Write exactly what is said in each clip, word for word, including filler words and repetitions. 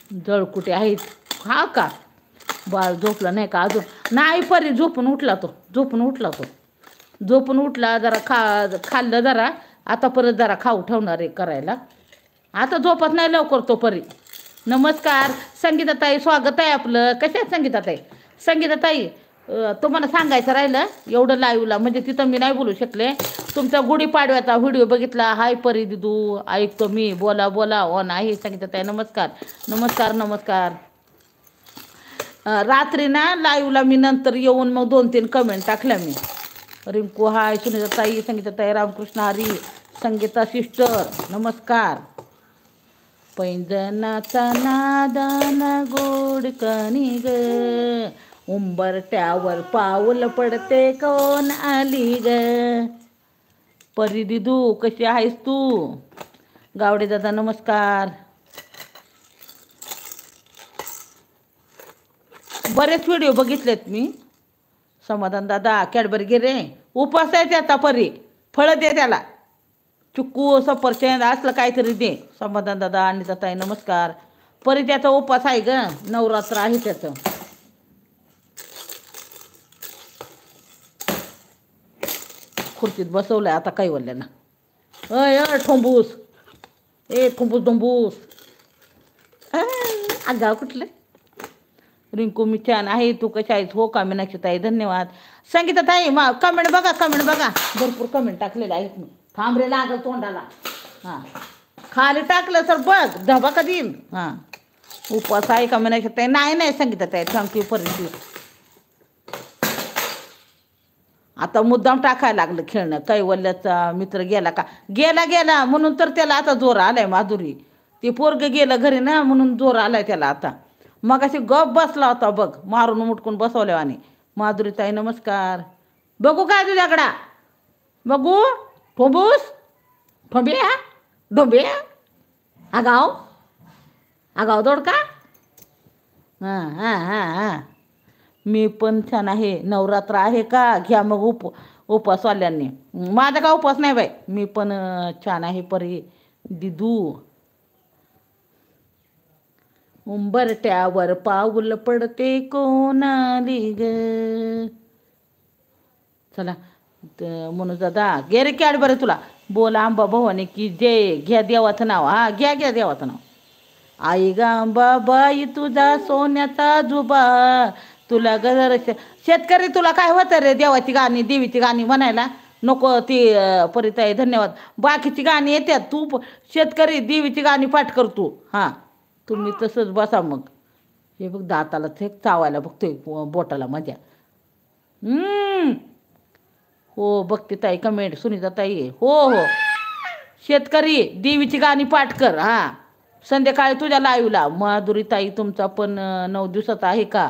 जळकुटे आहेत. हा का बाळ झोपला नाही का अजून? नाही परी झोपून उठला तो, झोपून उठला तो झोपून उठला जरा खा खाल्लं जरा. आता परत जरा खाऊ ठेवणार आहे करायला. आता झोपत नाही लवकर तो परी. नमस्कार संगीताताई, स्वागत आहे आपलं. कशा आहेत संगीताताई? संगीताताई अं, तुम्हाला सांगायचं राहिलं एवढं लाईव्हला, म्हणजे तिथं मी नाही बोलू शकले. तुमचा गुढीपाडव्याचा व्हिडिओ बघितला. हाय परी दिदू, ऐकतो मी, बोला बोला. ओ नाही संगीताताई, नमस्कार नमस्कार नमस्कार. अं, रात्री ना लाईव्हला मी नंतर येऊन मग दोन तीन कमेंट टाकल्या मी. रिंकू हाय, सुनीताताई, संगीताताई, रामकृष्ण हरी, संगीता सिस्टर नमस्कार. पैंजनाचा नादाना गोड कणी ग, उंबरट्यावर पाऊल पडते कोण आली ग. परी दिदू कशी आहेस तू? गावडे दादा नमस्कार. बरेच व्हिडिओ बघितलेत मी. समाधान दादा कॅडबरी घे रे, उपास आहे त्याचा परी, फळं दे त्याला, चिक्कू सफरचंद असलं काहीतरी दे. समाधान दादा आणि ताई नमस्कार. परी त्याचा उपास आहे ग, नवरात्र आहे त्याचं. खुर्चीत बसवलंय आता काही वल्ल्यानं. अय अय ठोंबूस, ए ठोंबूस डोंबूस. आगाव कुठलं. रिंकू मी छान आहे, तू कशा आहेस? हो का मीनाक्षी ताई धन्यवाद. संगीता ताई मा कमेंट बघा, कमेंट बघा, भरपूर कमेंट टाकलेले आहेत मी. थांब रे लागल तोंडाला. हां खाली टाकलं तर बघ धबा का देईल. हां उपवास आहे का मीनाक्षी ताई? नाही नाही संगीता ताई, थँक्यू परंतु आता मुद्दाम टाकायला लागलं खेळणं. कैवल्याचा मित्र गेला का? गेला गेला म्हणून तर त्याला आता जोर आलाय माधुरी. ते पोरग गेलं घरी ना म्हणून जोर आलाय त्याला आता. मग अशी गप बसला होता बघ, मारून मुटकून बसवल्या आणि. माधुरी ताई नमस्कार. बघू काय तुझ्याकडा? बघू ठोंबूस, ठोंबिया डोंबिया, आगाव आगाव दोडका. हां हां हां हां मी पण छान आहे. नवरात्र आहे का? घ्या मग उप उपवासवाल्यांनी. माझा का उपवास नाही बाई, मी पण अं, छान आहे परी दिदू. उंबरट्यावर पाऊल पडते कोणाली ग. चला म्हणून दादा गे रे कॅड बरं तुला. बोला आंबा भवानी की जय. घ्या देवाचं नाव. हा घ्या घ्या देवाचं नाव. आई गांबा बाई तुझा सोन्याचा जुबा, तुला घर शेतकरी तुला काय होतं रे देवाची गाणी देवीची गाणी म्हणायला नको. ती परिताई धन्यवाद. बाकीची गाणी येतात, तू प- शेतकरी देवीची गाणी पाठ करतो. हां तुम्ही तसंच बसा मग. हे बघ दाताला ते चावायला बघतोय बोटाला माझ्या. हम्म हो बघते ताई कमेंट. सुनीता ताई हो हो. शेतकरी देवीची गाणी पाठ कर. हां संध्याकाळी तुझ्या लाईव्हला. माधुरी ताई तुमचा पण अं, नऊ दिवसाचा आहे का?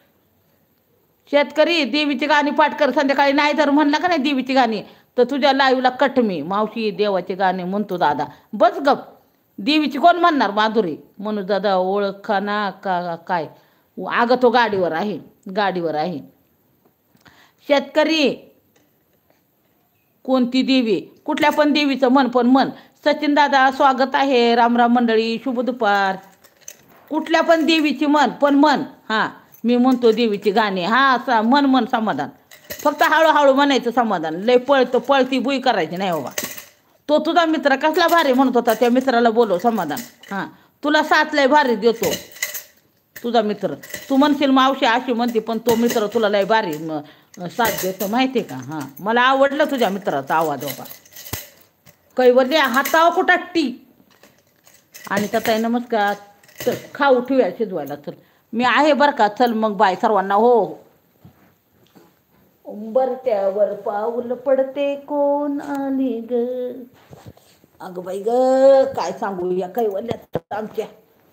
शेतकरी देवीची गाणी पाठ कर संध्याकाळी. नाही जर म्हणला का नाही देवीची गाणी तर तुझ्या लाईव्हला कट मी. मावशी देवाची गाणी म्हणतो दादा. बस गप. देवीची कोण म्हणणार माधुरी? म्हणून दादा ओळखा ना का काय? अगं तो गाडीवर आहे, गाडीवर आहे. शेतकरी कोणती देवी? कुठल्या पण देवीचं मन पण मन. सचिन दादा स्वागत आहे. रामराम मंडळी शुभ दुपार. कुठल्या पण देवीची मन पण मन. हां मी म्हणतो देवीची गाणी. हां सा मन मन समाधान. फक्त हळूहळू म्हणायचं समाधान. लय पळतो पळती बुई करायची नाही बाबा. तो तुझा मित्र कसला भारी म्हणत होता, त्या मित्राला बोलव समाधान. हां तुला साथ लय भारी देतो तुझा मित्र. तू म्हणशील मावशी अशी म्हणते, पण तो मित्र तुला लय भारी म- साथ देतो माहिती आहे का? हां मला आवडलं तुझ्या मित्राचा आवाज बाबा. कैवल्य हाताव कुटाटी. आणि ताई नमस्कार. चल खाऊ ठेवूया शिजवायला. चल मी आहे बरं का. चल मग बाय सर्वांना. हो हो. उंबरट्यावर पाऊल पडते कोण आली ग. अगं बाई ग काय सांगू या कैवल्यात आमच्या.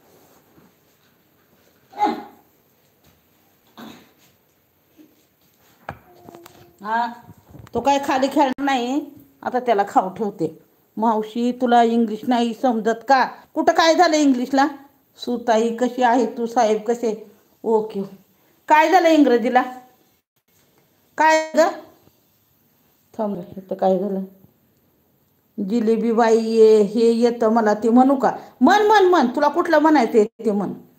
हा तो काय खाली खेळणार नाही. आता त्याला खाऊ ठेवते. मावशी तुला इंग्लिश नाही समजत का? कुठं काय झालं इंग्लिशला? सुताई कशी आहे तू? साहेब कसे? ओके. काय झालं इंग्रजीला? काय ग? थांब रे, इथं काय झालं? जिलेबी बाई ये हे येतं मला ते म्हणू का? मन मन मन तुला कुठलं म्हणायचं ते म्हण.